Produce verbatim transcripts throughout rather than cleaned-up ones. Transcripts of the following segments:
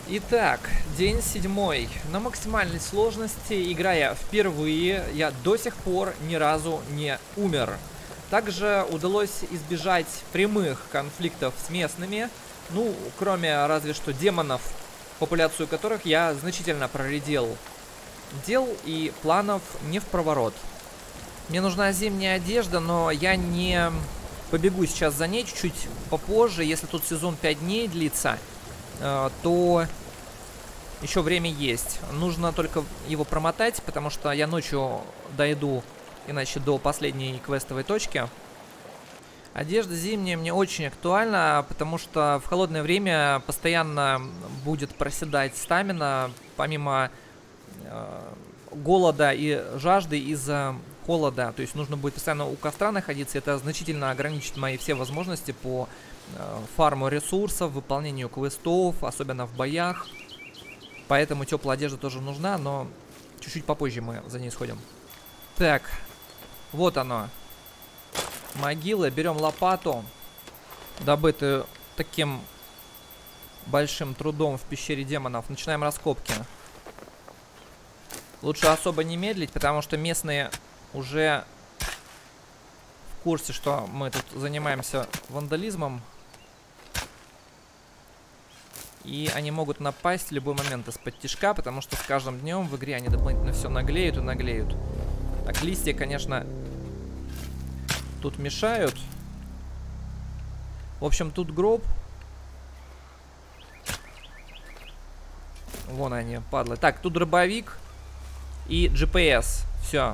Итак, день седьмой. На максимальной сложности, играя впервые, я до сих пор ни разу не умер. Также удалось избежать прямых конфликтов с местными, ну, кроме разве что демонов, популяцию которых я значительно проредил. Дел и планов не впроворот. Мне нужна зимняя одежда, но я не побегу сейчас за ней чуть-чуть попозже. Если тут сезон пять дней длится, то еще время есть. Нужно только его промотать, потому что я ночью дойду, иначе до последней квестовой точки. Одежда зимняя мне очень актуальна, потому что в холодное время постоянно будет проседать стамина, помимо э, голода и жажды из-за холода. То есть нужно будет постоянно у костра находиться. Это значительно ограничит мои все возможности по э, фарму ресурсов, выполнению квестов, особенно в боях. Поэтому теплая одежда тоже нужна, но чуть-чуть попозже мы за ней сходим. Так, вот оно. Могила. Берем лопату, добытую таким большим трудом в пещере демонов. Начинаем раскопки. Лучше особо не медлить, потому что местные уже в курсе, что мы тут занимаемся вандализмом. И они могут напасть в любой момент из-под тишка, потому что с каждым днем в игре они дополнительно все наглеют и наглеют. Так, листья, конечно, тут мешают. В общем, тут гроб. Вон они, падлы. Так, тут дробовик и джи пи эс. Все.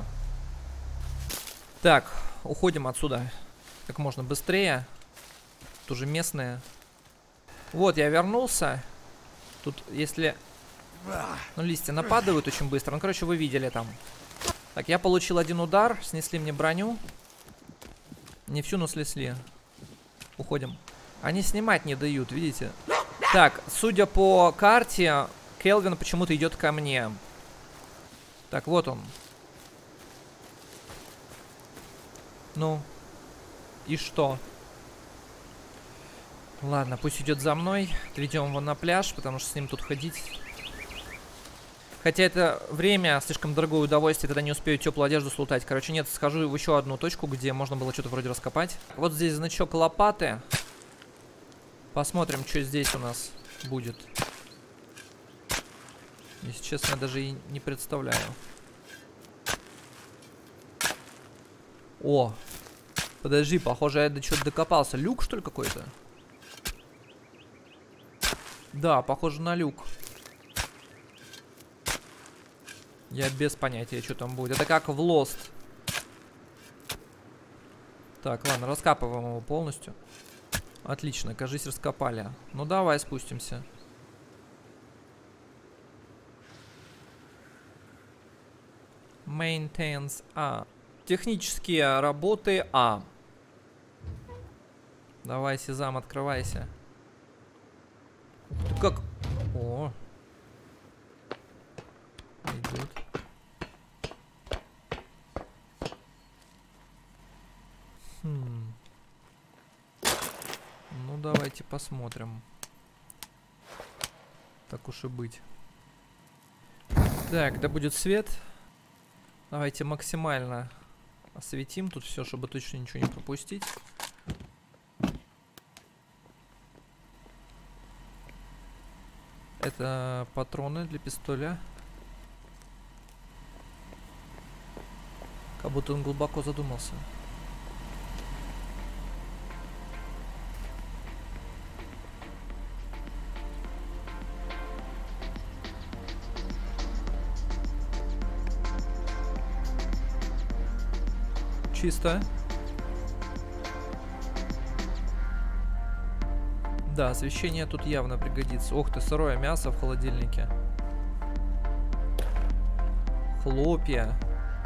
Так, уходим отсюда как можно быстрее. Тут уже местные. Вот, я вернулся. Тут, если... Ну, листья нападают очень быстро. Ну, короче, вы видели там. Так, я получил один удар. Снесли мне броню. Не всю, но снесли. Уходим. Они снимать не дают, видите? Так, судя по карте, Келвин почему-то идет ко мне. Так, вот он. Ну. И что? Ладно, пусть идет за мной. Идем его на пляж, потому что с ним тут ходить. Хотя это время слишком дорогое удовольствие, тогда не успею теплую одежду слутать. Короче, нет, схожу в еще одну точку, где можно было что-то вроде раскопать. Вот здесь значок лопаты. Посмотрим, что здесь у нас будет. Если честно, я даже и не представляю. О! Подожди, похоже, я до чего-то докопался. Люк, что ли, какой-то? Да, похоже на люк. Я без понятия, что там будет. Это как в Lost. Так, ладно, раскапываем его полностью. Отлично, кажись, раскопали. Ну, давай спустимся. Maintenance А. Технические работы А. Давай, Сезам, открывайся. Ты как? О. Идет. Хм. Ну, давайте посмотрим. Так уж и быть. Так, да будет свет. Давайте максимально осветим тут все, чтобы точно ничего не пропустить. Это патроны для пистоля. Как будто он глубоко задумался. Чисто. Да, освещение тут явно пригодится. Ох ты, сырое мясо в холодильнике. Хлопья.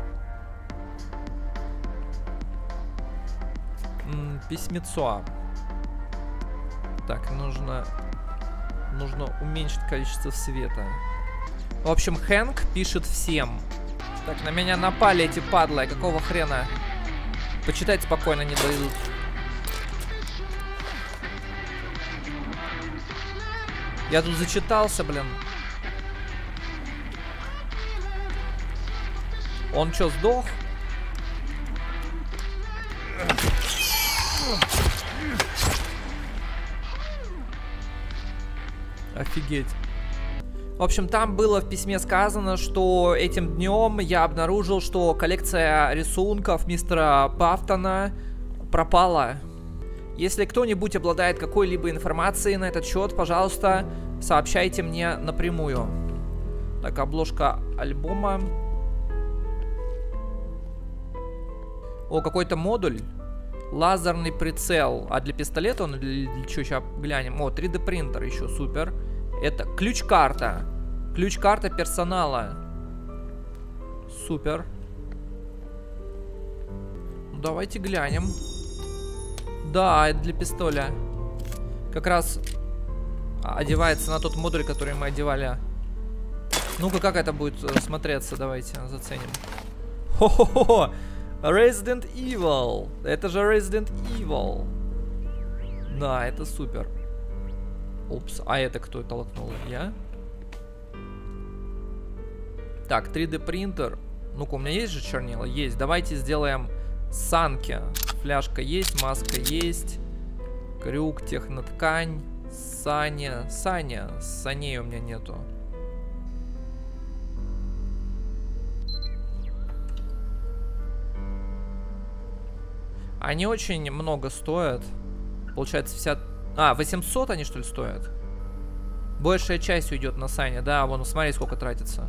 М -м, письмецо. Так, нужно... Нужно уменьшить количество света. В общем, Хэнк пишет всем. Так, на меня напали эти падлы. Какого хрена? Почитать спокойно не дают. Я тут зачитался, блин. Он чё, сдох? Офигеть. В общем, там было в письме сказано, что этим днем я обнаружил, что коллекция рисунков мистера Пафтона пропала. Если кто-нибудь обладает какой-либо информацией на этот счет, пожалуйста, сообщайте мне напрямую. Так, обложка альбома. О, какой-то модуль. Лазерный прицел. А для пистолета он или для чего? Сейчас глянем. О, три дэ принтер еще, супер. Это ключ-карта. Ключ-карта персонала. Супер. Ну, давайте глянем. Да, это для пистоля. Как раз одевается на тот модуль, который мы одевали. Ну-ка, как это будет смотреться? Давайте заценим. Хо-хо-хо! Resident Evil. Это же Resident Evil. Да, это супер. Упс, а это кто толкнул? Я? Так, три дэ принтер. Ну-ка, у меня есть же чернила? Есть. Давайте сделаем санки. Фляжка есть, маска есть. Крюк, техноткань. Саня. Саня. Саней у меня нету. Они очень много стоят. Получается, вся... А, восемьсот они, что ли, стоят? Большая часть уйдет на Саня. Да, вон, смотри, сколько тратится.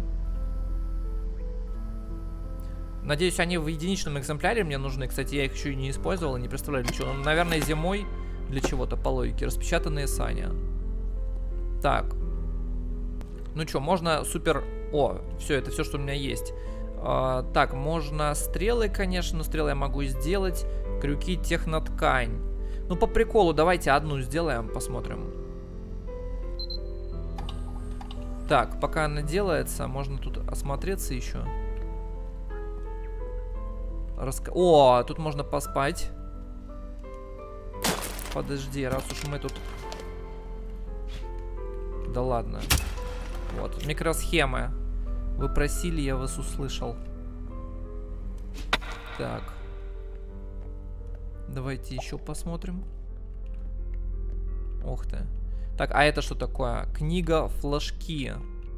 Надеюсь, они в единичном экземпляре мне нужны. Кстати, я их еще и не использовал, и не представляю для чего. Ну, наверное, зимой для чего-то, по логике. Распечатанные Саня. Так. Ну что, можно супер... О, все, это все, что у меня есть. А, так, можно стрелы, конечно, но стрелы я могу сделать. Крюки, техноткань. Ну, по приколу, давайте одну сделаем, посмотрим. Так, пока она делается, можно тут осмотреться еще. Раска... О, тут можно поспать. Подожди, раз уж мы тут... Да ладно. Вот, микросхемы. Вы просили, я вас услышал. Так. Давайте еще посмотрим. Ух ты. Так, а это что такое? Книга флажки.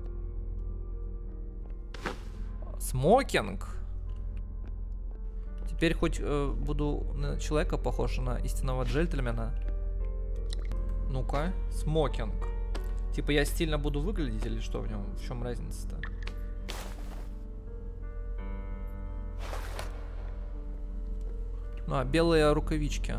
Смокинг. Теперь хоть э, буду на человека похож, на истинного джентльмена. Ну-ка, смокинг. Типа я стильно буду выглядеть или что в нем? В чем разница-то? Ну, а белые рукавички.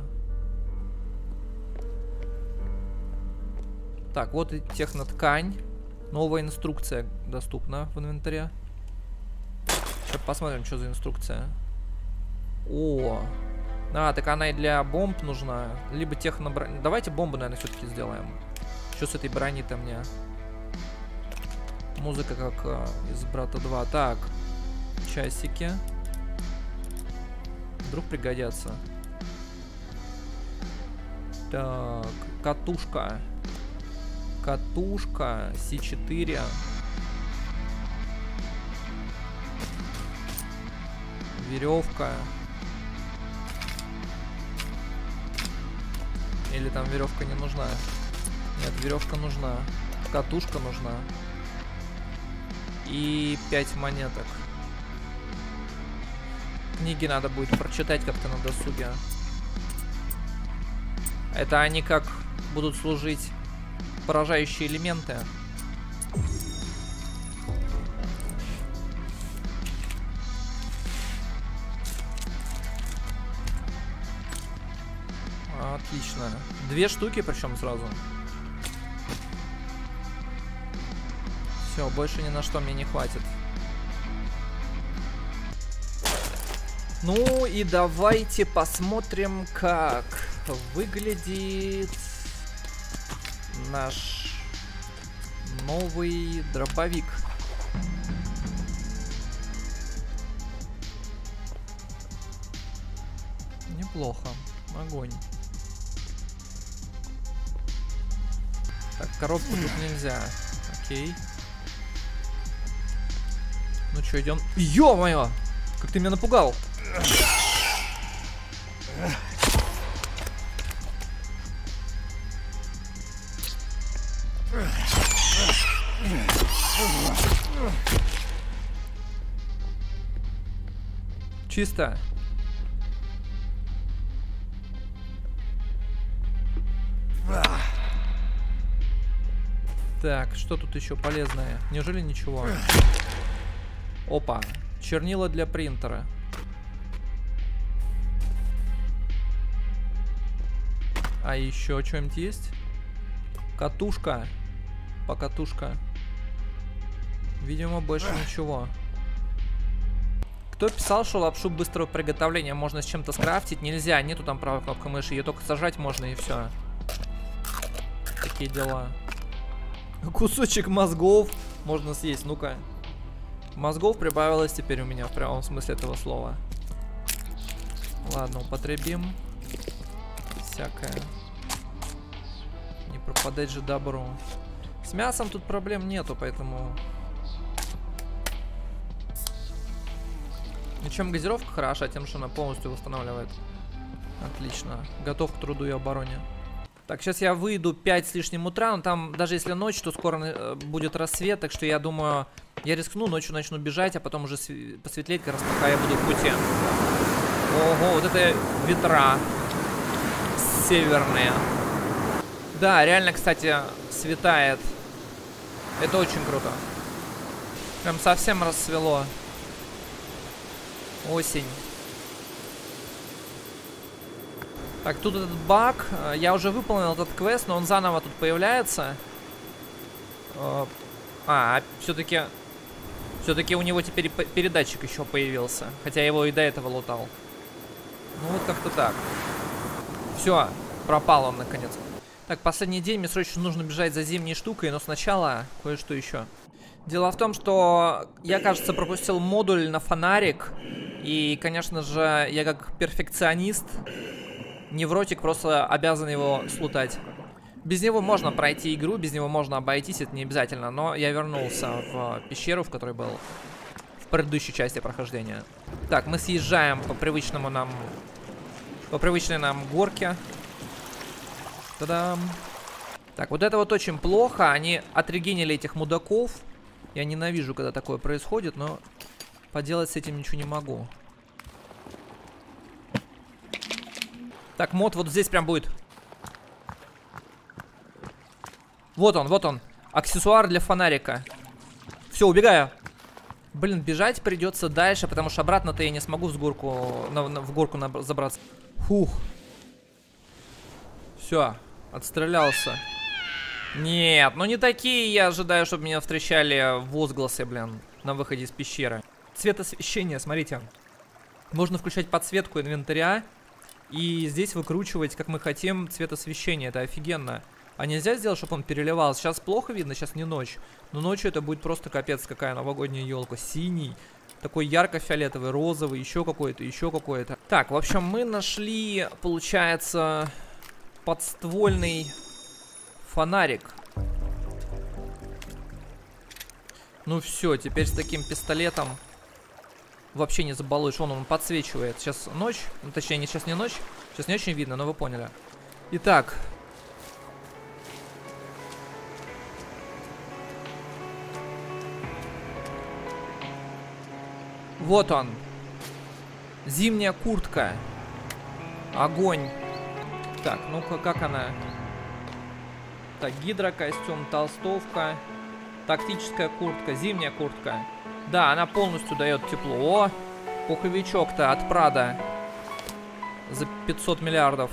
Так, вот и техноткань. Новая инструкция доступна в инвентаре. Сейчас посмотрим, что за инструкция. О, а, так она и для бомб нужна. Либо техноброни. Давайте бомбу, наверное, все-таки сделаем. Что с этой брони-то мне? Музыка как э, из Брата два. Так, часики. Вдруг пригодятся. Так, катушка. Катушка, Си четыре. Веревка. Или там веревка не нужна? Нет, веревка нужна. Катушка нужна. И пять монеток. Книги надо будет прочитать как-то на досуге. Это они как будут служить поражающие элементы. Отлично. Две штуки, причем сразу. Все, больше ни на что мне не хватит. Ну и давайте посмотрим, как выглядит наш новый дробовик. Неплохо. Огонь. Так, коробку тут нельзя. Окей. Ну что, идем? Ё-моё! Как ты меня напугал! Чисто. Так, что тут еще полезное? Неужели ничего? Опа, чернила для принтера. А еще что-нибудь есть? Катушка. Покатушка. Видимо, больше ничего. Кто писал, что лапшу быстрого приготовления можно с чем-то скрафтить? Нельзя, нету там правой кнопкой мыши. Ее только сажать можно и все. Такие дела. Кусочек мозгов можно съесть. Ну-ка. Мозгов прибавилось теперь у меня в прямом смысле этого слова. Ладно, употребим. Всякое. Не пропадать же добру. С мясом тут проблем нету, поэтому... Ну, чем газировка хороша, тем, что она полностью восстанавливает. Отлично. Готов к труду и обороне. Так, сейчас я выйду пять с лишним утра, но там, даже если ночь, то скоро э, будет рассвет, так что я думаю, я рискну, ночью начну бежать, а потом уже посветлеет, как раз пока я буду в пути. Ого, вот это ветра северные. Да, реально, кстати, светает. Это очень круто. Прям совсем рассвело. Осень. Так, тут этот баг. Я уже выполнил этот квест, но он заново тут появляется. А, все-таки... Все-таки у него теперь передатчик еще появился. Хотя я его и до этого лутал. Ну вот как-то так. Все, пропал он наконец. Так, последний день, мне срочно нужно бежать за зимней штукой, но сначала кое-что еще. Дело в том, что я, кажется, пропустил модуль на фонарик. И, конечно же, я как перфекционист, невротик, просто обязан его слутать. Без него можно пройти игру, без него можно обойтись, это не обязательно. Но я вернулся в пещеру, в которой был в предыдущей части прохождения. Так, мы съезжаем по привычному нам... По привычной нам горке. Та-дам. Так, вот это вот очень плохо. Они отрегенили этих мудаков. Я ненавижу, когда такое происходит, но поделать с этим ничего не могу. Так, мод вот здесь прям будет. Вот он, вот он. Аксессуар для фонарика. Все, убегаю. Блин, бежать придется дальше, потому что обратно-то я не смогу в горку, на, на, в горку на, забраться. Фух. Все, отстрелялся. Нет, ну не такие я ожидаю, чтобы меня встречали возгласы, блин, на выходе из пещеры. Цвет освещения, смотрите. Можно включать подсветку инвентаря и здесь выкручивать, как мы хотим, цвет освещения. Это офигенно. А нельзя сделать, чтобы он переливался? Сейчас плохо видно, сейчас не ночь. Но ночью это будет просто капец, какая новогодняя елка. Синий, такой ярко-фиолетовый, розовый, еще какой-то, еще какой-то. Так, в общем, мы нашли, получается, подствольный фонарик. Ну все, теперь с таким пистолетом вообще не забалуешь. Вон он подсвечивает. Сейчас ночь. Ну, точнее, не, сейчас не ночь. Сейчас не очень видно, но вы поняли. Итак. Вот он. Зимняя куртка. Огонь. Так, ну-ка, как она? Так, гидрокостюм, толстовка. Тактическая куртка, зимняя куртка. Да, она полностью дает тепло. О, пуховичок-то от Прада. За пятьсот миллиардов.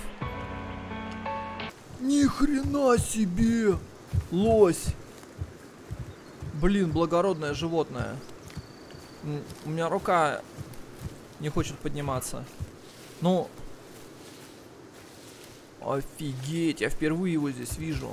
Ни хрена себе! Лось! Блин, благородное животное. У меня рука не хочет подниматься. Ну... Офигеть, я впервые его здесь вижу.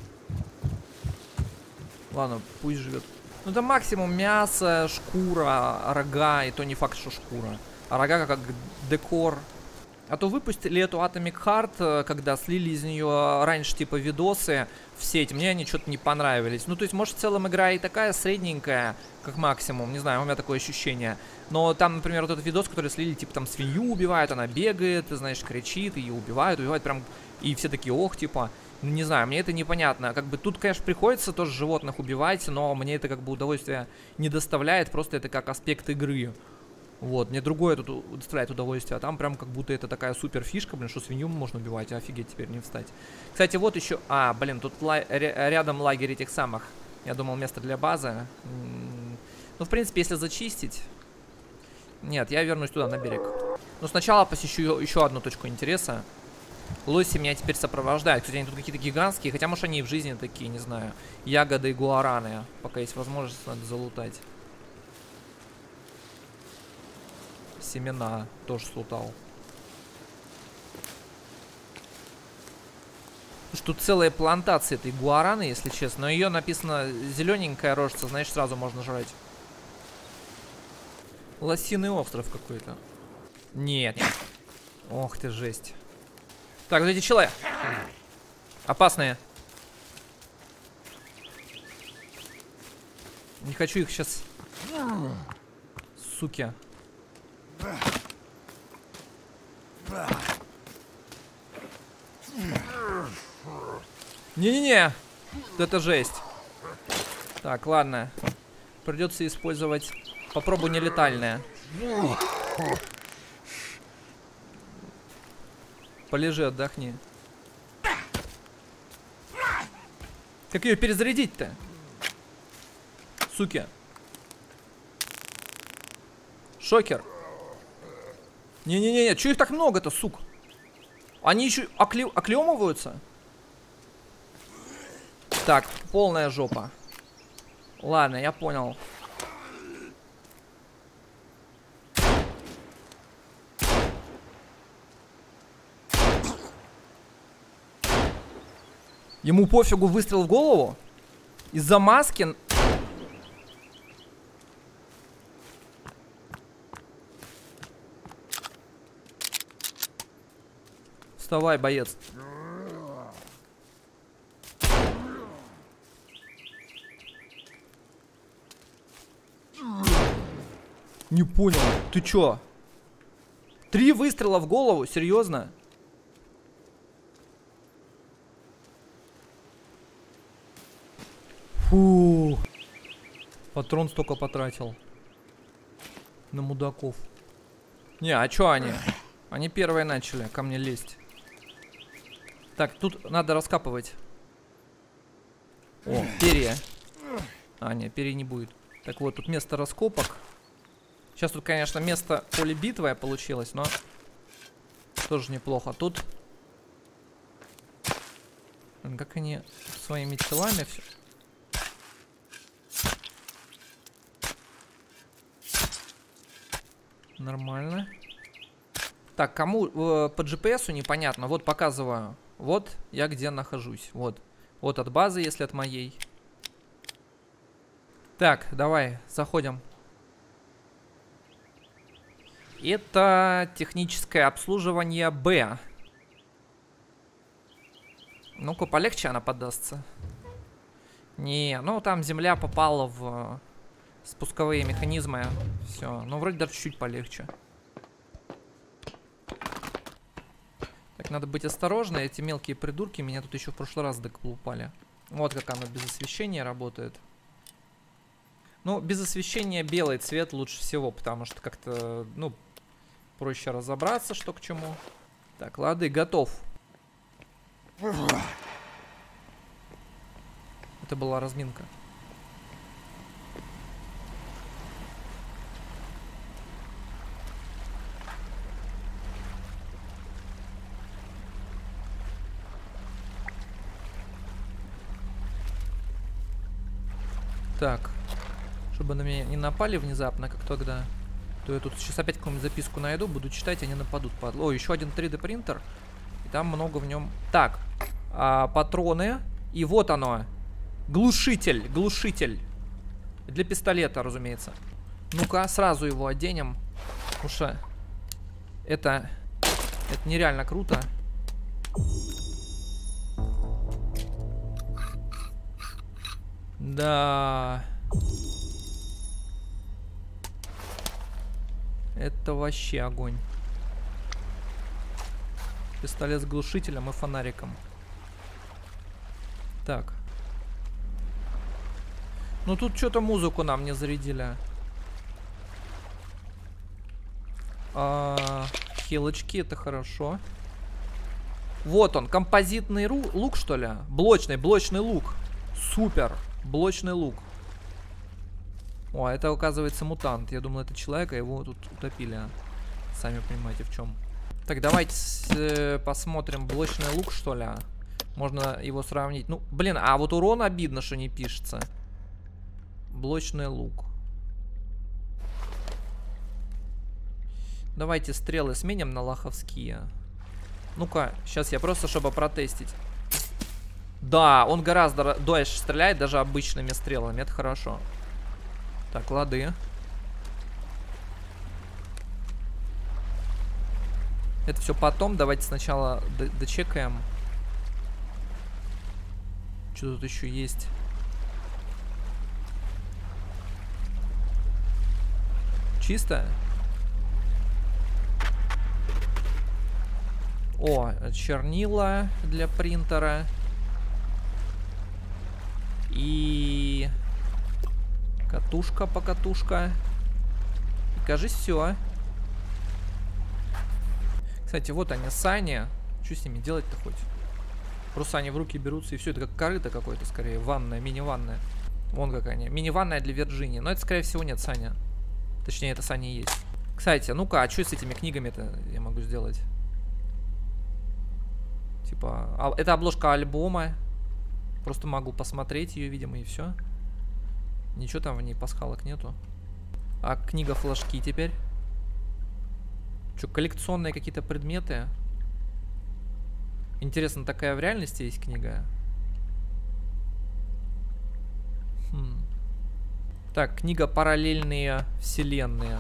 Ладно, пусть живет. Ну это максимум мясо, шкура, рога, и то не факт, что шкура. А рога как декор. А то выпустили эту Atomic Heart, когда слили из нее раньше типа видосы в сеть. Мне они что-то не понравились. Ну, то есть, может, в целом игра и такая средненькая, как максимум. Не знаю, у меня такое ощущение. Но там, например, вот этот видос, который слили, типа там свинью убивают, она бегает, ты знаешь, кричит, ее убивают, убивают прям. И все такие, ох, типа, ну, не знаю, мне это непонятно. Как бы тут, конечно, приходится тоже животных убивать, но мне это как бы удовольствие не доставляет. Просто это как аспект игры. Вот, мне другое тут доставляет удовольствие, а там прям как будто это такая супер фишка, блин, что свинью можно убивать, офигеть, теперь не встать. Кстати, вот еще, а, блин, тут ла рядом лагерь этих самых, я думал, место для базы. Ну, в принципе, если зачистить... Нет, я вернусь туда, на берег. Но сначала посещу еще одну точку интереса. Лоси меня теперь сопровождают. Кстати, они тут какие-то гигантские, хотя, может, они и в жизни такие, не знаю. Ягоды и гуараны, пока есть возможность, надо залутать. Семена тоже слутал. Тут целая плантация этой гуараны, если честно. Но ее написано зелененькая рожица, значит, сразу можно жрать. Лосиный остров какой-то. Нет, нет. Ох ты, жесть. Так, вот эти челы. Опасные. Не хочу их сейчас. Суки. Не-не-не. Это жесть. Так, ладно. Придется использовать. Попробую нелетальное. Полежи, отдохни. Как ее перезарядить-то? Суки. Шокер. Не-не-не, чё их так много-то, сук? Они еще окле... оклемываются? Так, полная жопа. Ладно, я понял. Ему пофигу выстрел в голову? Из-за маски... Вставай, боец. Не понял. Ты чё? Три выстрела в голову? Серьезно? Фу. Патрон столько потратил. На мудаков. Не, а чё они? Они первые начали ко мне лезть. Так, тут надо раскапывать. О, перья. А, нет, перья не будет. Так вот, тут место раскопок. Сейчас тут, конечно, место полебитвое получилось, но тоже неплохо. Тут... Как они своими телами все... Нормально. Так, кому э, по джи пи эсу непонятно. Вот показываю. Вот я где нахожусь. Вот. Вот от базы, если от моей. Так, давай, заходим. Это техническое обслуживание Б. Ну-ка, полегче она подастся. Не, ну там земля попала в спусковые механизмы. Все, ну вроде даже чуть-чуть полегче. Так, надо быть осторожно. Эти мелкие придурки меня тут еще в прошлый раз доколупали. Вот как оно без освещения работает. Ну, без освещения белый цвет лучше всего, потому что как-то, ну, проще разобраться, что к чему. Так, лады, готов. Это была разминка. Так, чтобы на меня не напали внезапно, как тогда, то я тут сейчас опять какую-нибудь записку найду, буду читать, они нападут. О, еще один три дэ принтер, и там много в нем. Так, а, патроны, и вот оно, глушитель, глушитель, для пистолета, разумеется. Ну-ка, сразу его оденем, потому что это Это нереально круто. Да. Это вообще огонь. Пистолет с глушителем и фонариком. Так. Ну тут что-то музыку нам не зарядили. А, хилочки, это хорошо. Вот он, композитный лук, что ли? Блочный, блочный лук. Супер, блочный лук. О, это оказывается мутант. Я думал, это человек, а его тут утопили. Сами понимаете, в чем. Так, давайте э, посмотрим. Блочный лук, что ли? Можно его сравнить. Ну, блин, а вот урон обидно, что не пишется. Блочный лук. Давайте стрелы сменим на лаховские. Ну-ка, сейчас я просто, чтобы протестить. Да, он гораздо дольше стреляет, даже обычными стрелами. Это хорошо. Так, лады. Это все потом. Давайте сначала дочекаем. Что тут еще есть? Чисто? О, чернила для принтера. И катушка по катушка. И, кажется, все. Кстати, вот они, сани. Что с ними делать-то хоть? Просто они в руки берутся, и все. Это как корыто какое-то, скорее. Ванная, мини-ванная. Вон как они. Мини-ванная для Вирджинии. Но это, скорее всего, нет сани. Точнее, это сани есть. Кстати, ну-ка, а что с этими книгами-то я могу сделать? Типа, а, это обложка альбома. Просто могу посмотреть ее, видимо, и все. Ничего там в ней пасхалок нету. А книга флажки теперь? Что, коллекционные какие-то предметы? Интересно, такая в реальности есть книга? Хм. Так, книга «Параллельные вселенные».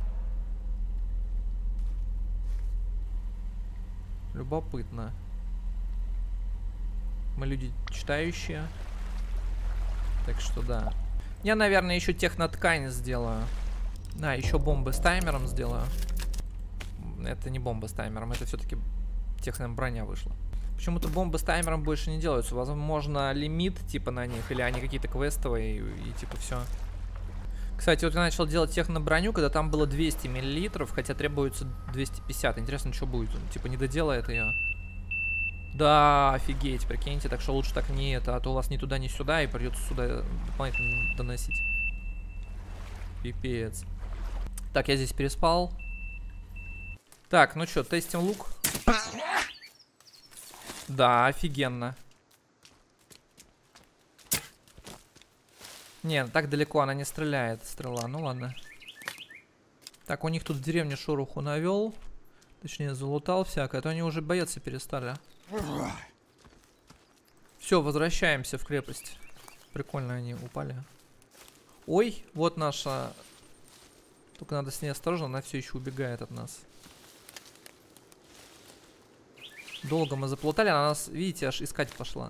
Любопытно. Мы люди читающие. Так что да. Я, наверное, еще техноткань сделаю. Да, еще бомбы с таймером сделаю. Это не бомба с таймером, это все-таки техноброня вышла. Почему-то бомбы с таймером больше не делаются. Возможно, лимит типа на них, или они какие-то квестовые, и, и типа все. Кстати, вот я начал делать техноброню, когда там было двести миллилитров, хотя требуется двести пятьдесят. Интересно, что будет? Он, типа не доделает ее. Да, офигеть, прикиньте, так что лучше так не это, а то у вас ни туда, ни сюда, и придется сюда дополнительно доносить. Пипец. Так, я здесь переспал. Так, ну что, тестим лук. Да, офигенно. Не, так далеко она не стреляет, стрела, ну ладно. Так, у них тут в деревне шороху навел. Точнее, залутал всякое, а то они уже бояться перестали. Все, возвращаемся в крепость. Прикольно они упали. Ой, вот наша. Только надо с ней осторожно, она все еще убегает от нас. Долго мы заплутали, она нас, видите, аж искать пошла.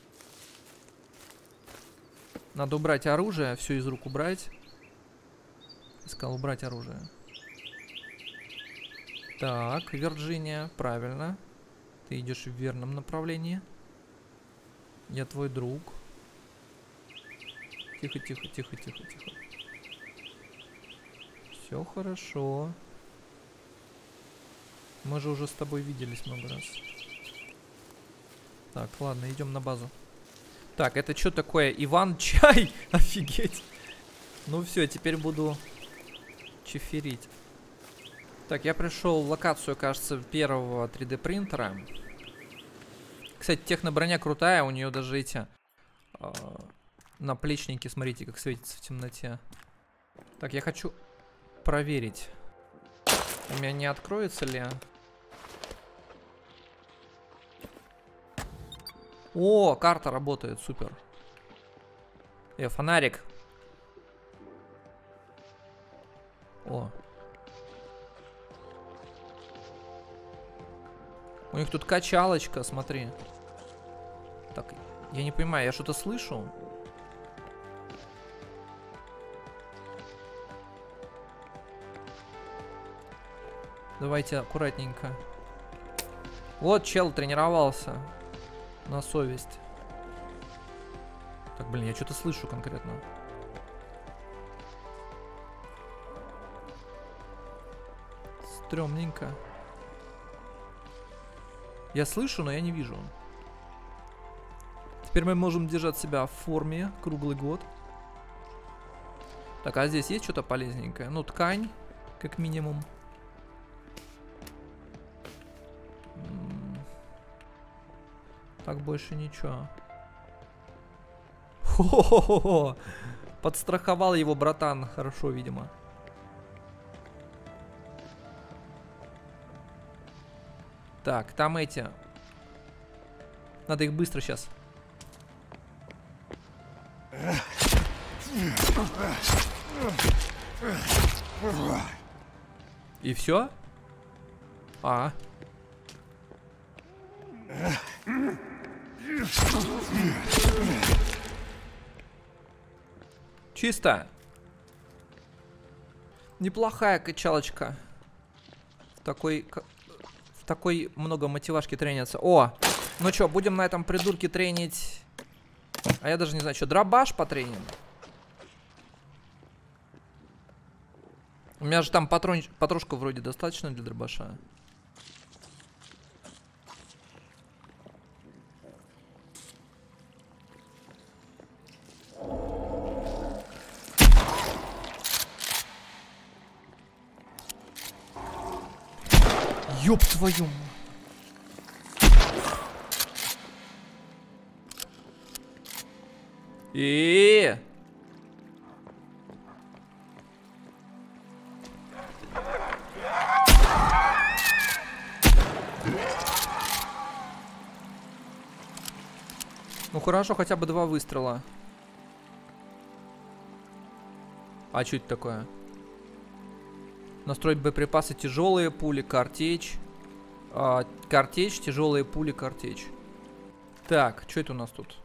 Надо убрать оружие, все из рук убрать. Искал убрать оружие. Так, Вирджиния, правильно. Ты идешь в верном направлении. Я твой друг. Тихо, тихо, тихо, тихо, тихо. Все хорошо. Мы же уже с тобой виделись много раз. Так, ладно, идем на базу. Так, это что такое? Иван-чай? Офигеть. Ну все, теперь буду чеферить. Так, я пришел в локацию, кажется, первого три дэ принтера. Кстати, техноброня крутая, у нее даже эти э, наплечники, смотрите, как светятся в темноте. Так, я хочу проверить. У меня не откроется ли? О, карта работает, супер. Э, фонарик. О. У них тут качалочка, смотри. Так, я не понимаю, я что-то слышу? Давайте аккуратненько. Вот чел тренировался. На совесть. Так, блин, я что-то слышу конкретно. Стрёмненько. Я слышу, но я не вижу. Теперь мы можем держать себя в форме круглый год. Так, а здесь есть что-то полезненькое? Ну, ткань, как минимум. Так, больше ничего. Хо-хо-хо-хо! Подстраховал его братан. Хорошо, видимо. Так, там эти. Надо их быстро сейчас. И все? А. Чисто. Неплохая качалочка. В такой, в такой много мотивашки тренится. О, ну что, будем на этом придурке тренить. А я даже не знаю, что, дробаш потреним. У меня же там патрон, патрушка вроде достаточно для дробаша. Ёб твою. И ну хорошо, хотя бы два выстрела. А что это такое? Настроить боеприпасы, тяжелые пули, картечь. А, картечь, тяжелые пули, картечь. Так, что это у нас тут?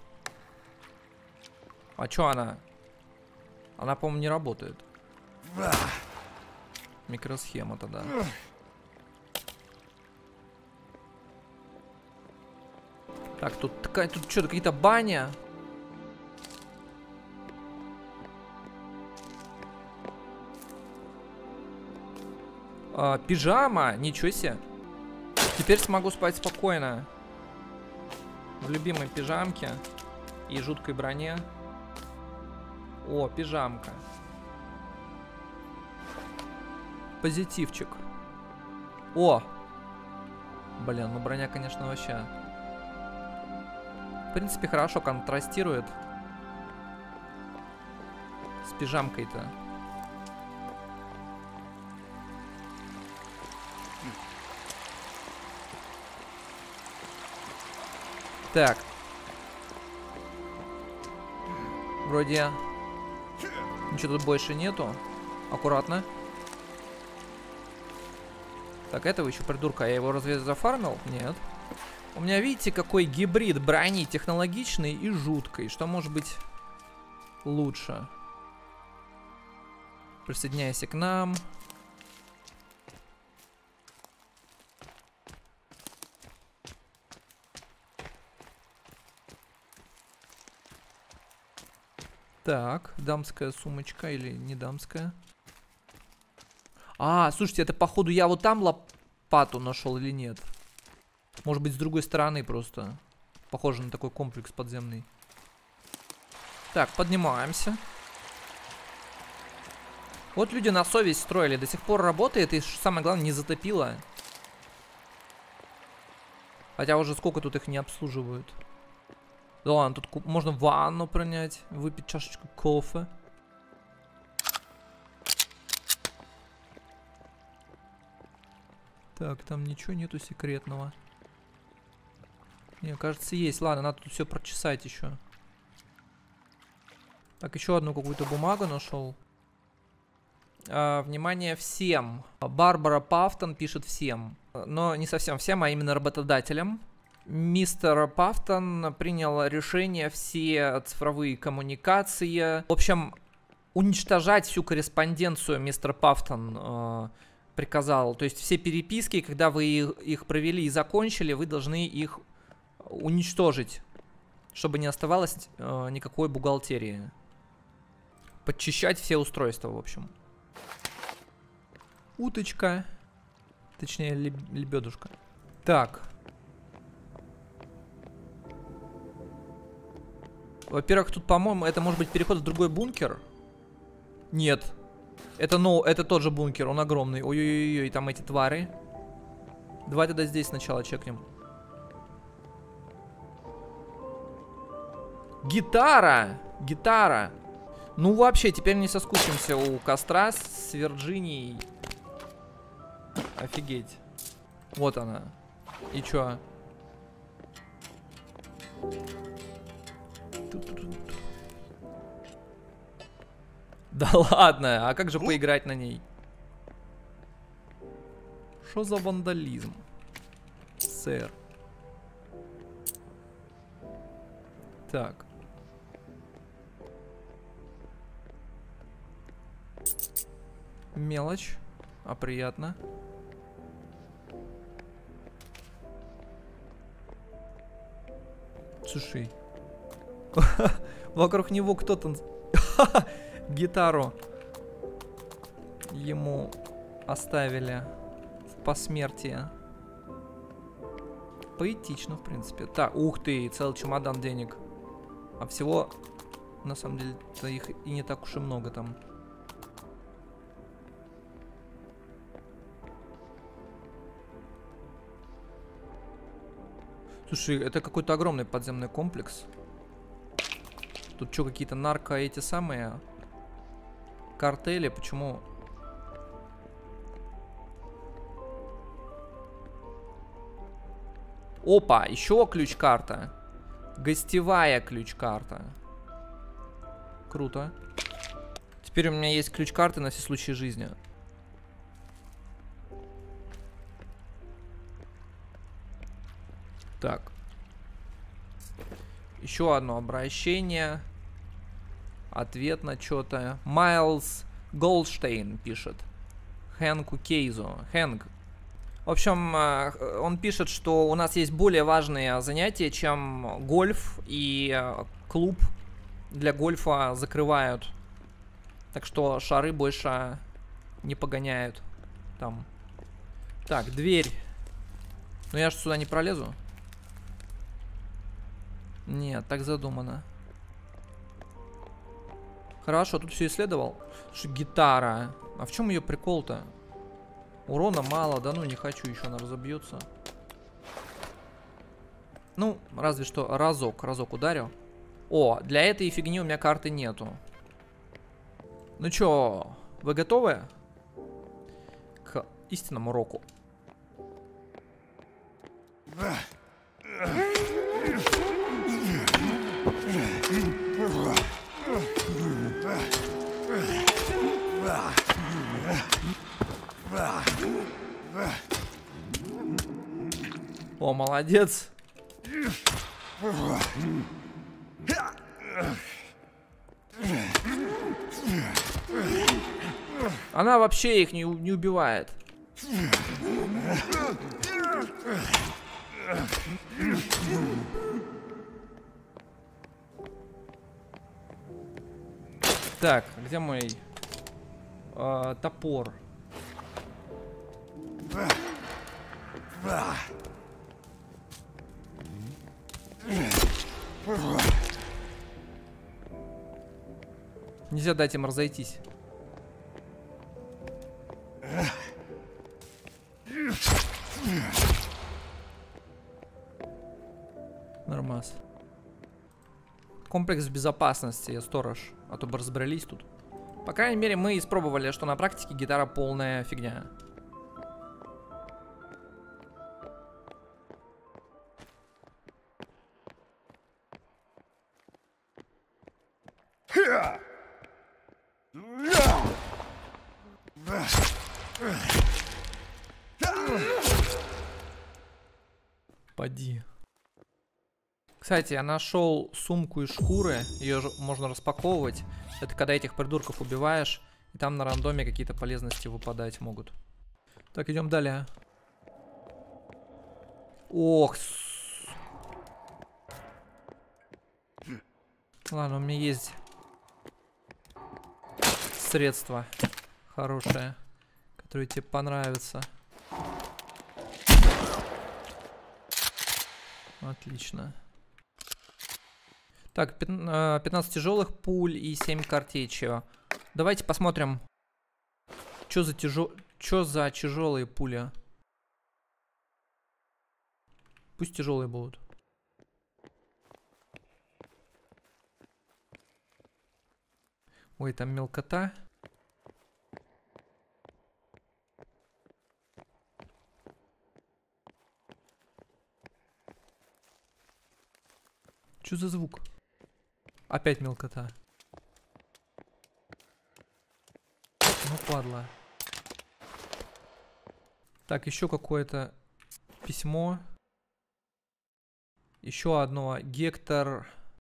А что она? Она, по-моему, не работает. Микросхема тогда. Так, тут такая, тут что-то какие-то баня. А, пижама, ничего себе. Теперь смогу спать спокойно. В любимой пижамке и жуткой броне. О, пижамка. Позитивчик. О! Блин, ну броня, конечно, вообще. В принципе, хорошо контрастирует с пижамкой-то. Так. Вроде ничего тут больше нету. Аккуратно. Так, этого еще придурка. Я его разве зафармил? Нет. У меня, видите, какой гибрид брони технологичный и жуткой. Что может быть лучше? Присоединяйся к нам. Так, дамская сумочка или не дамская? А, слушайте, это походу я вот там лопату нашел или нет? Может быть, с другой стороны просто. Похоже на такой комплекс подземный. Так, поднимаемся. Вот люди на совесть строили, до сих пор работает и, самое главное, не затопило. Хотя уже сколько тут их не обслуживают. Да ладно, тут можно ванну принять, выпить чашечку кофе. Так, там ничего нету секретного. Не, кажется, есть. Ладно, надо тут все прочесать еще. Так, еще одну какую-то бумагу нашел. А, внимание всем. Барбара Пафтон пишет всем. Но не совсем всем, а именно работодателям. Мистер Пафтон принял решение все цифровые коммуникации. В общем, уничтожать всю корреспонденцию мистер Пафтон э, приказал. То есть все переписки, когда вы их, их провели и закончили, вы должны их уничтожить, чтобы не оставалось э, никакой бухгалтерии. Подчищать все устройства, в общем. Уточка. Точнее, леб лебедушка. Так. Во-первых, тут, по-моему, это может быть переход в другой бункер. Нет. Это, ну, это тот же бункер, он огромный. Ой-ой-ой, там эти твари. Давай тогда здесь сначала чекнем. Гитара! Гитара! Ну, вообще, теперь не соскучимся у костра с Вирджинией. Офигеть. Вот она. И чё? Да ладно, а как же поиграть на ней? Что за вандализм, сэр? Так. Мелочь, а приятно. Слушай. Вокруг него кто-то... Гитару ему оставили в посмертие. Поэтично, в принципе. Так, ух ты, целый чемодан денег. А всего, на самом деле, их и не так уж и много там. Слушай, это какой-то огромный подземный комплекс. Тут что, какие-то нарко эти самые картели? Почему? Опа, еще ключ-карта. Гостевая ключ-карта. Круто. Теперь у меня есть ключ-карты на все случаи жизни. Так. Еще одно обращение. Ответ на что-то. Майлз Голдштейн пишет. Хэнку Кейзу. Хэнк. В общем, он пишет, что у нас есть более важные занятия, чем гольф, и клуб для гольфа закрывают. Так что шары больше не погоняют там. Так, дверь. Но я же сюда не пролезу. Нет, так задумано. Хорошо, тут все исследовал. Слушай, гитара. А в чем ее прикол-то? Урона мало, да ну не хочу, еще она разобьется. Ну, разве что разок, разок ударю. О, для этой фигни у меня карты нету. Ну чё, вы готовы к истинному року? О, молодец. Она вообще их не, не убивает. Так, где мой э, топор? Нельзя дать им разойтись. Нормас. Комплекс безопасности, сторож. А то бы разбрались тут. По крайней мере, мы испробовали, что на практике гитара полная фигня. Поди. Кстати, я нашел сумку из шкуры. Ее можно распаковывать. Это когда этих придурков убиваешь, и там на рандоме какие-то полезности выпадать могут. Так, идем далее. Ох. Ладно, у меня есть средства хорошие, которые тебе понравятся. Отлично. Так, пятнадцать тяжелых пуль и семь картечью. Давайте посмотрим, что за тяжел... что за тяжелые пули. Пусть тяжелые будут. Ой, там мелкота. Что за звук? Опять мелкота. Ну, падла. Так, еще какое-то письмо. Еще одно. Гектор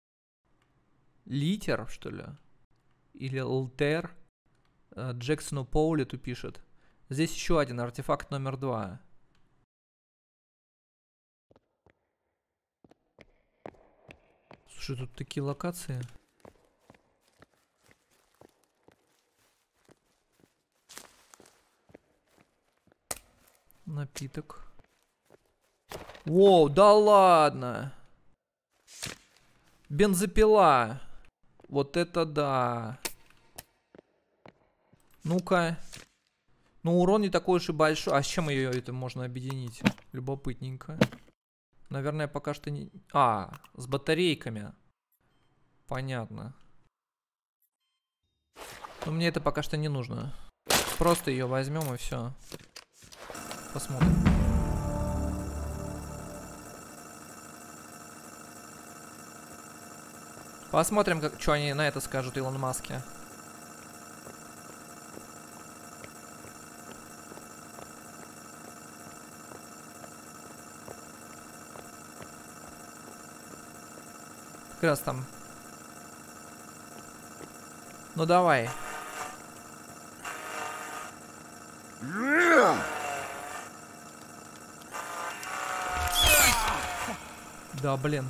Литер, что ли? Или Лтер. Джексону Поулету пишет. Здесь еще один артефакт номер два. Слушай, тут такие локации. Напиток. Воу, да ладно. Бензопила. Вот это да. Ну-ка. Ну, урон не такой уж и большой. А с чем ее это можно объединить? Любопытненько. Наверное, пока что не... А, с батарейками. Понятно. Но мне это пока что не нужно. Просто ее возьмем и все. Посмотрим. Посмотрим, как, что они на это скажут, Илон Маске. Как раз там. Ну давай. Да, блин.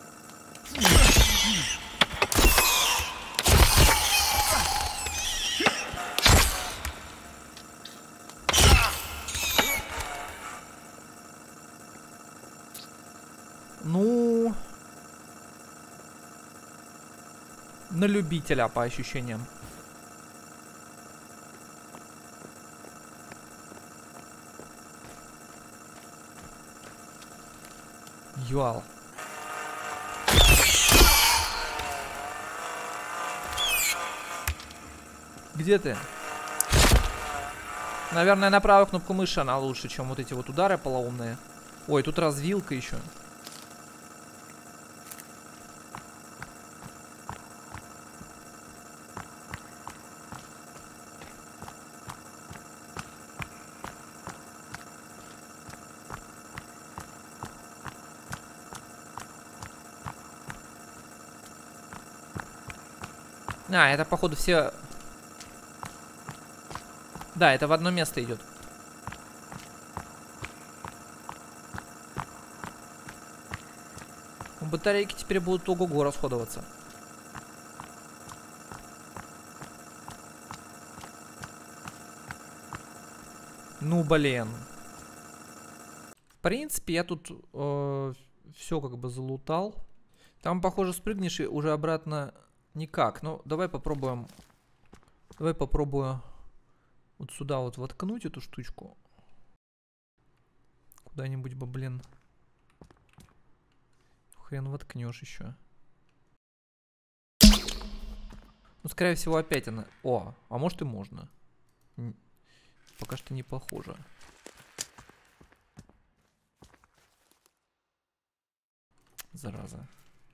Ну, на любителя по ощущениям. Юал. Где ты? Наверное, на правую кнопку мыши она лучше, чем вот эти вот удары полоумные. Ой, тут развилка еще. А, это походу все... Да, это в одно место идет. Батарейки теперь будут ого-го расходоваться. Ну, блин. В принципе, я тут э, все как бы залутал. Там, похоже, спрыгнешь и уже обратно никак. Ну, давай попробуем. Давай попробую вот сюда вот воткнуть эту штучку. Куда-нибудь бы, блин. Хрен воткнешь еще. Ну, скорее всего, опять она... О, а может и можно. Н... Пока что не похоже. Зараза.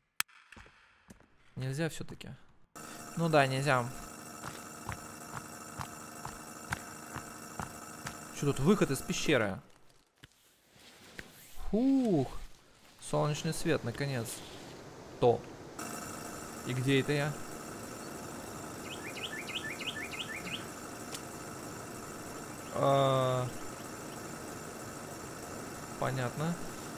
Нельзя все-таки. Ну да, нельзя. Что тут? Выход из пещеры. Фух. Солнечный свет, наконец. То. И где это я? А... Понятно.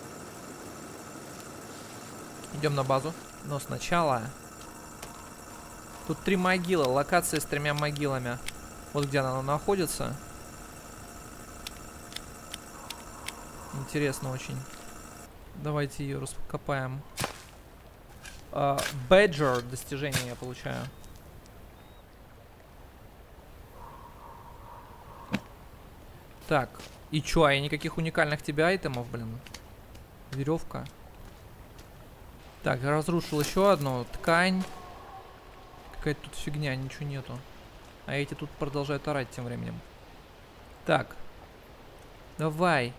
Идем на базу. Но сначала... Тут три могилы. Локация с тремя могилами. Вот где она находится. Интересно очень. Давайте ее раскопаем. Бэджер uh, достижение я получаю. Так. И чё, а я никаких уникальных тебе айтемов, блин. Веревка. Так, я разрушил еще одну. Ткань. Какая-то тут фигня, ничего нету. А эти тут продолжают орать тем временем. Так. Давай.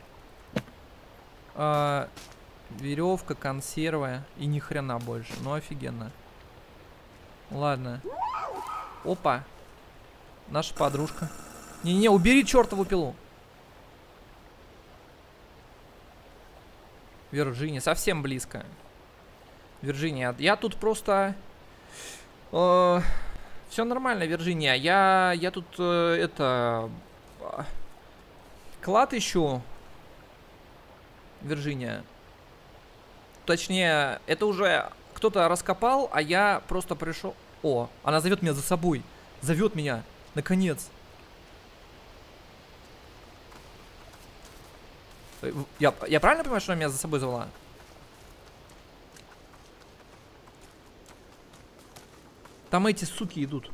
А, веревка, консервы. И ни хрена больше. Ну офигенно. Ладно. Опа. Наша подружка. Не-не, убери чертову пилу. Вирджиния, совсем близко. Вирджиния, я тут просто... Э, все нормально, Вирджиния. Я, я тут, э, это... Э, клад ищу. Вирджиния. Точнее, это уже кто-то раскопал, а я просто пришел... О, она зовет меня за собой. Зовет меня. Наконец. Я, я правильно понимаю, что она меня за собой звала? Там эти суки идут.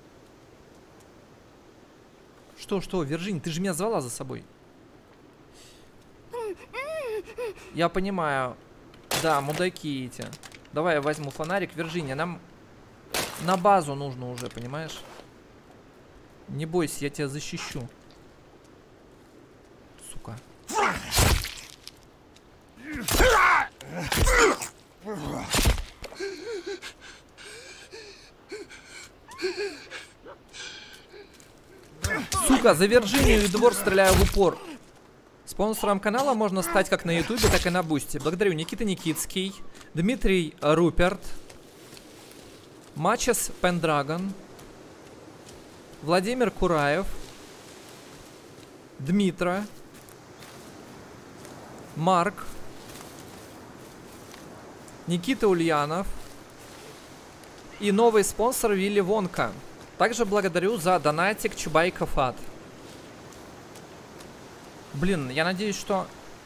Что, что, Вирджиния, ты же меня звала за собой. Я понимаю. Да, мудаки эти. Давай я возьму фонарик. Вирджиния, нам на базу нужно уже, понимаешь? Не бойся, я тебя защищу. Сука. Сука, за Вирджинию и двор стреляю в упор. Спонсором канала можно стать как на ютубе, так и на бусти. Благодарю Никита Никитский, Дмитрий Руперт, Мачес Пендрагон, Владимир Кураев, Дмитра, Марк, Никита Ульянов и новый спонсор Вилли Вонка. Также благодарю за донатик Чубайка Фат. Блин, я надеюсь, что...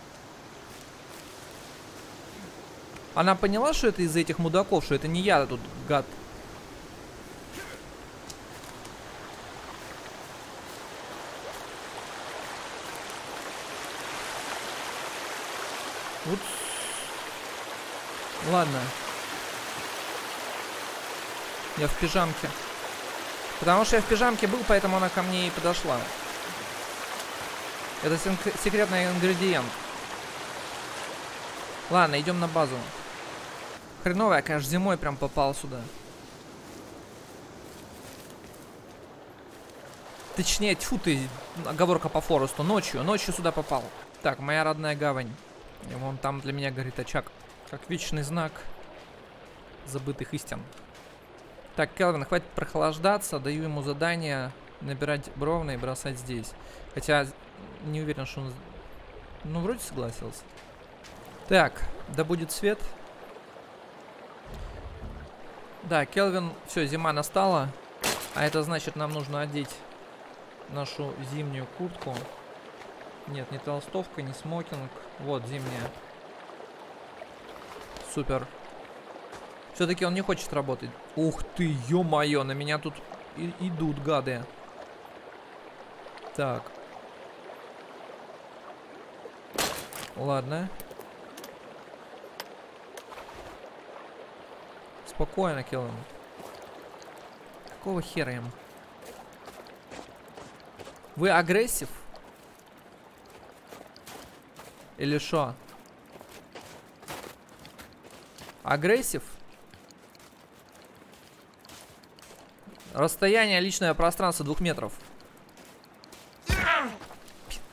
Она поняла, что это из-за этих мудаков, что это не я тут, гад. Вот. Ладно. Я в пижамке. Потому что я в пижамке был, поэтому она ко мне и подошла. Это секретный ингредиент. Ладно, идем на базу. Хреновая, конечно, зимой прям попал сюда. Точнее, тьфу ты, оговорка по Форесту. Ночью, ночью сюда попал. Так, моя родная гавань. И вон там для меня горит очаг. Как вечный знак забытых истин. Так, Келвин, хватит прохлаждаться. Даю ему задание набирать бровны и бросать здесь. Хотя не уверен, что он... Ну, вроде согласился. Так, да будет свет. Да, Келвин, все, зима настала. А это значит, нам нужно одеть нашу зимнюю куртку. Нет, не толстовка, не смокинг. Вот, зимняя. Супер. Все-таки он не хочет работать. Ух ты, ё-моё, на меня тут и идут гады. Так. Ладно. Спокойно, Келвин. Какого хера им? Вы агрессив? Или шо? Агрессив? Расстояние, личное пространство двух метров.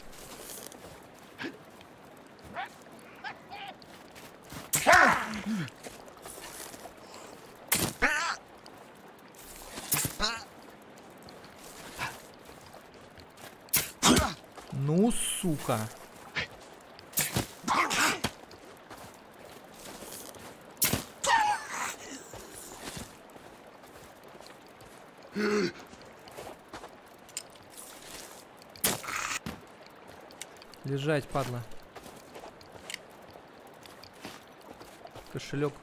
Ну, сука. Лежать, падла. Кошелек.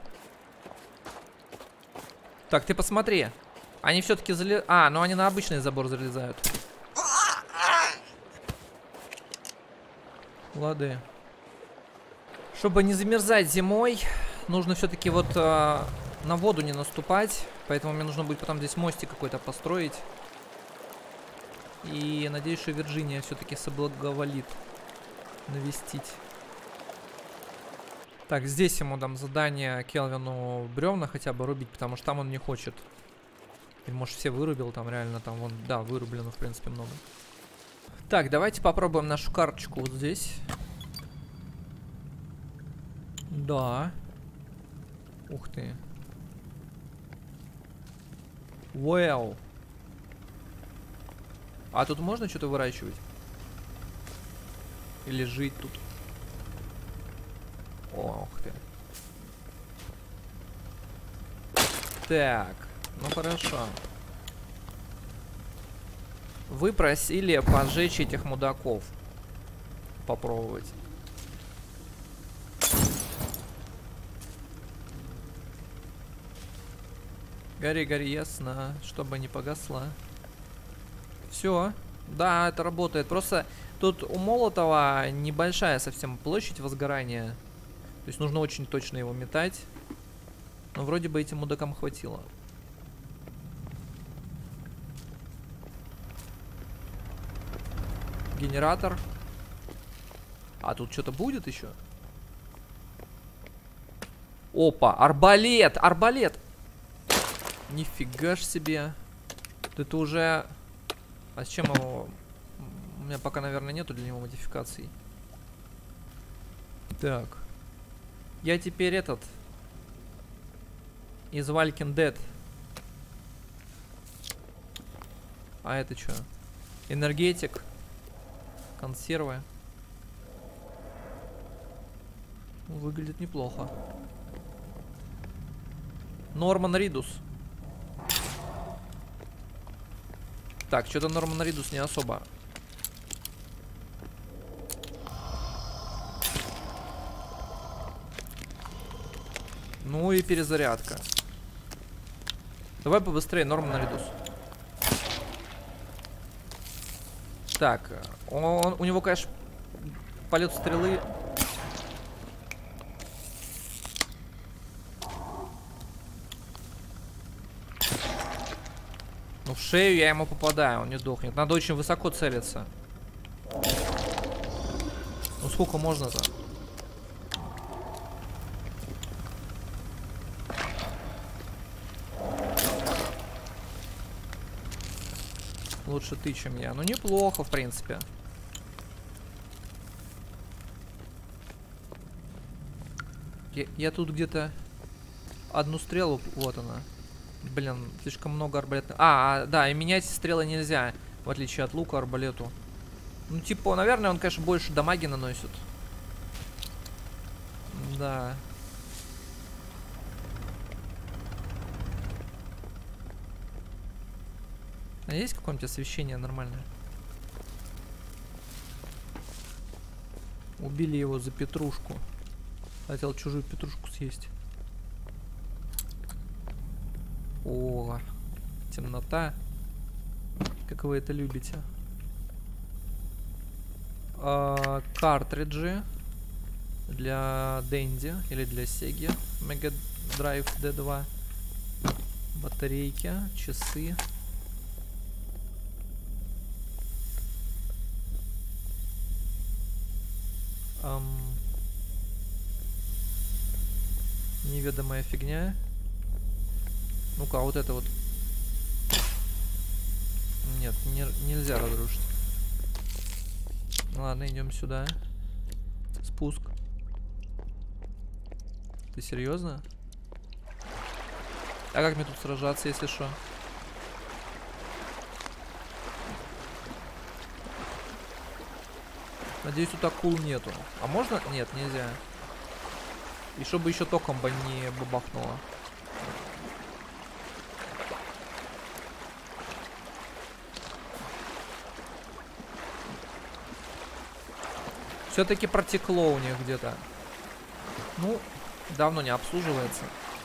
Так, ты посмотри. Они все-таки залезают. А, ну они на обычный забор залезают. Лады. Чтобы не замерзать зимой, нужно все-таки вот э, на воду не наступать. Поэтому мне нужно будет потом здесь мостик какой-то построить. И надеюсь, что Вирджиния все-таки соблаговолит навестить. Так, здесь ему дам задание Келвину бревна хотя бы рубить, потому что там он не хочет. Или может все вырубил, там реально там вон, да, вырублено в принципе много. Так, давайте попробуем нашу карточку вот здесь. Да. Ух ты. Вау. А тут можно что-то выращивать? Или жить тут? Ох ты. Так, ну хорошо. Вы просили поджечь этих мудаков. Попробовать. Гори, гори, ясно, чтобы не погасла. Все. Да, это работает. Просто тут у Молотова небольшая совсем площадь возгорания. То есть нужно очень точно его метать. Но вроде бы этим мудакам хватило. Генератор. А тут что-то будет еще? Опа, арбалет, арбалет. Нифига ж себе. Это уже... А с чем его... У меня пока, наверное, нету для него модификаций. Так. Я теперь этот... Из Walking Dead. А это что? Энергетик. Консервы. Выглядит неплохо. Норман Ридус. Так, что-то Норман Ридус не особо. Ну и перезарядка. Давай побыстрее, Норман Ридус. Так, он, у него, конечно, полет стрелы. Ну, в шею я ему попадаю, он не дохнет. Надо очень высоко целиться. Ну, сколько можно-то? Лучше ты, чем я. Ну, неплохо, в принципе. Я, я тут где-то одну стрелу... Вот она. Блин, слишком много арбалетных... А, а, да, и менять стрелы нельзя. В отличие от лука, арбалету. Ну, типа, наверное, он, конечно, больше дамаги наносит. Да. А есть какое-нибудь освещение нормальное? Убили его за петрушку. Хотел чужую петрушку съесть. О, темнота. Как вы это любите. А, картриджи для Dendy или для Sega Mega Drive ди два. Батарейки, часы. Um, неведомая фигня. Ну-ка, вот это вот. Нет, не, нельзя разрушить. Ладно, идем сюда. Спуск. Ты серьезно? А как мне тут сражаться, если что? Надеюсь, тут акул нету. А можно? Нет, нельзя. И чтобы еще током бы не бабахнуло. Все-таки протекло у них где-то. Ну, давно не обслуживается.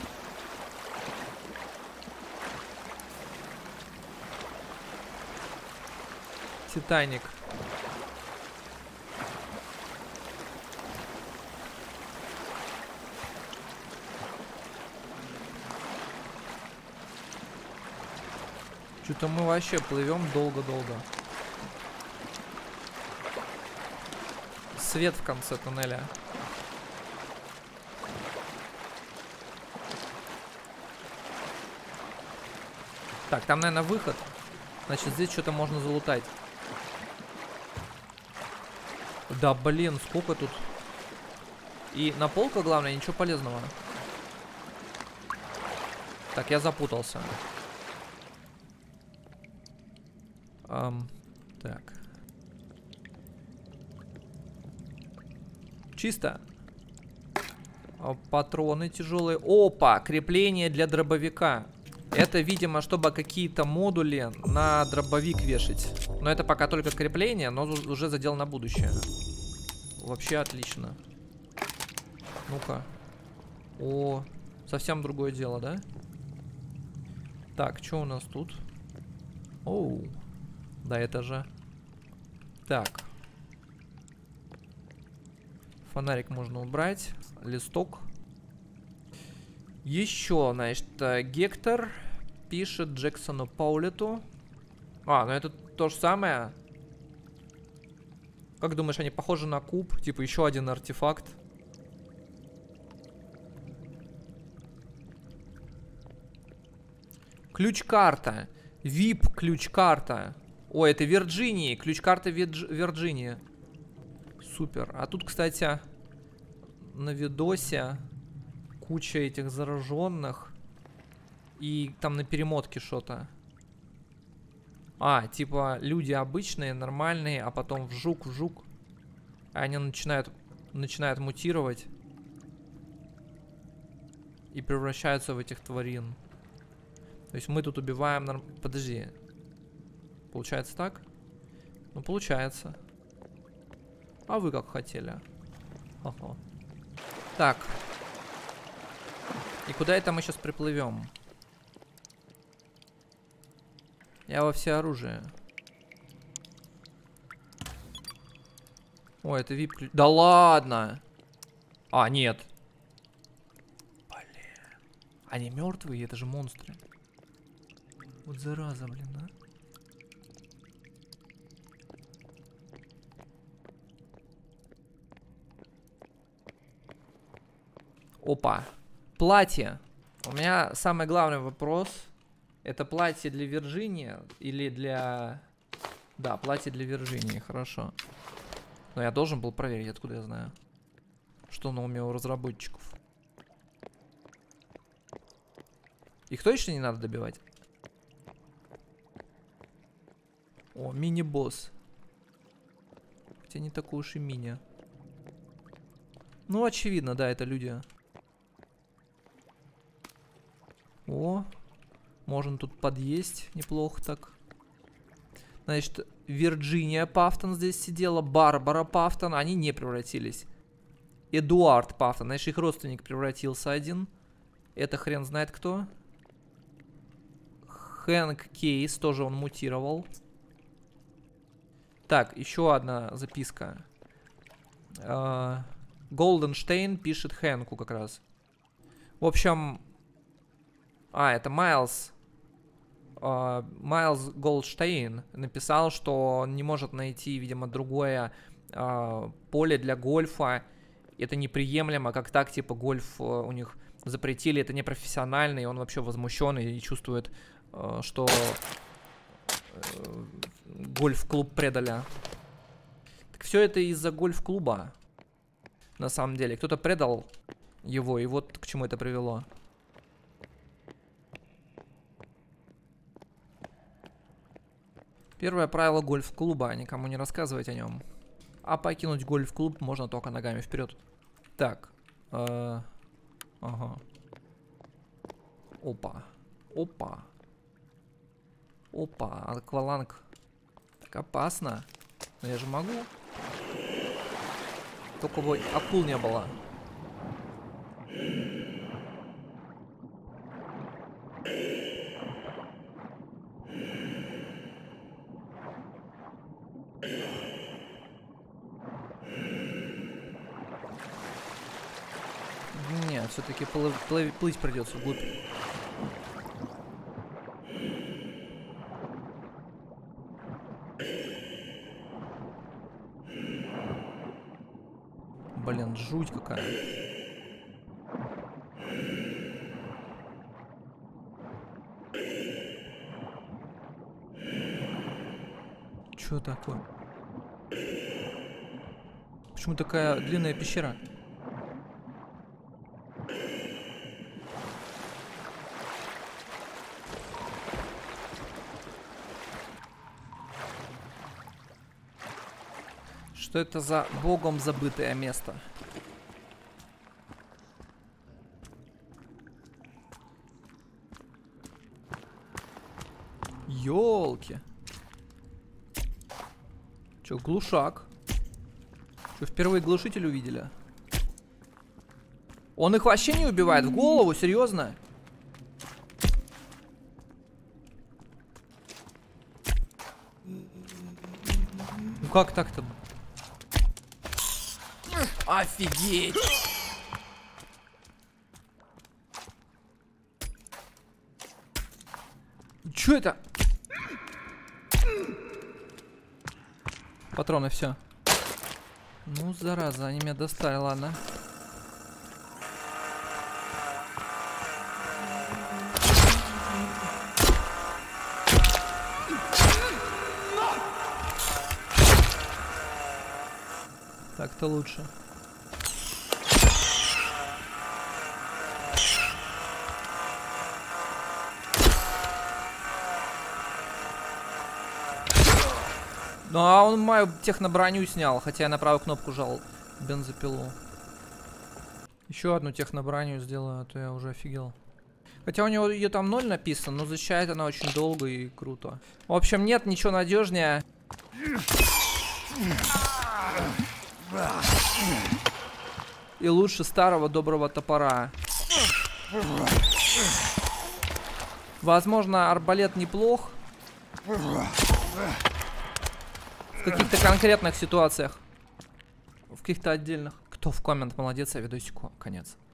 Титаник. Что-то мы вообще плывем долго-долго. Свет в конце туннеля. Так, там, наверное, выход. Значит, здесь что-то можно залутать. Да, блин, сколько тут. И на полках, главное, ничего полезного. Так, я запутался. Um, так. Чисто. Патроны тяжелые. Опа, крепление для дробовика. Это, видимо, чтобы какие-то модули на дробовик вешать. Но это пока только крепление, но уже задел на будущее. Вообще отлично. Ну-ка. О, совсем другое дело, да? Так, что у нас тут? Оу. Да, это же. Так. Фонарик можно убрать. Листок. Еще, значит, Гектор пишет Джексону Паулету. А, ну это то же самое. Как думаешь, они похожи на куб? Типа еще один артефакт. Ключ-карта. вип ключ-карта. Ой, это Вирджинии. Ключ-карта Вирджинии. Супер. А тут, кстати, на видосе куча этих зараженных. И там на перемотке что-то. А, типа люди обычные, нормальные, а потом вжук, вжук. И они начинают, начинают мутировать. И превращаются в этих тварин. То есть мы тут убиваем... Норм... Подожди. Получается так? Ну, получается. А вы как хотели? Ага. Так. И куда это мы сейчас приплывем? Я во всеоружие. Ой, это вип ключ. Да ладно! А, нет. Блин. Они мертвые, это же монстры. Вот зараза, блин, а. Опа. Платье. У меня самый главный вопрос. Это платье для Вирджинии или для... Да, платье для Вирджинии, хорошо. Но я должен был проверить, откуда я знаю. Что на уме у разработчиков. Их точно не надо добивать? О, мини-босс. Хотя не такой уж и мини. Ну, очевидно, да, это люди. О, можно тут подъесть неплохо так. Значит, Вирджиния Пафтон здесь сидела, Барбара Пафтон, они не превратились. Эдуард Пафтон, значит, их родственник превратился один. Это хрен знает кто. Хэнк Кейс, тоже он мутировал. Так, еще одна записка. Голденштейн пишет Хэнку как раз. В общем... А, это Майлз. Майлз Голдштейн написал, что он не может найти, видимо, другое uh, поле для гольфа. Это неприемлемо, как так, типа, гольф uh, у них запретили, это непрофессионально, и он вообще возмущен и чувствует, uh, что uh, гольф-клуб предали. Так все это из-за гольф-клуба, на самом деле. Кто-то предал его, и вот к чему это привело. Первое правило гольф-клуба: никому не рассказывать о нем. А покинуть гольф-клуб можно только ногами вперед. Так. Э, ага. Опа. Опа. Опа. Акваланг. Так опасно. Но я же могу. Только бы акул не было. Нет, все-таки плыть придется вглубь. Блин, жуть какая. Чё такое? Почему такая длинная пещера? Что это за богом забытое место? Ёлки. Чё, глушак? Чё, впервые глушитель увидели? Он их вообще не убивает? В голову? Серьезно? Ну как так-то? Офигеть! Чё это? Патроны, все. Ну, зараза, они меня достали, ладно. Так-то лучше. Ну а он мою техноброню снял, хотя я на правую кнопку жал бензопилу. Еще одну техноброню сделаю, а то я уже офигел. Хотя у него ее там ноль написано, но защищает она очень долго и круто. В общем, нет ничего надежнее. И лучше старого доброго топора. Возможно, арбалет неплох. В каких-то конкретных ситуациях. В каких-то отдельных. Кто в коммент, молодец, а видосику конец.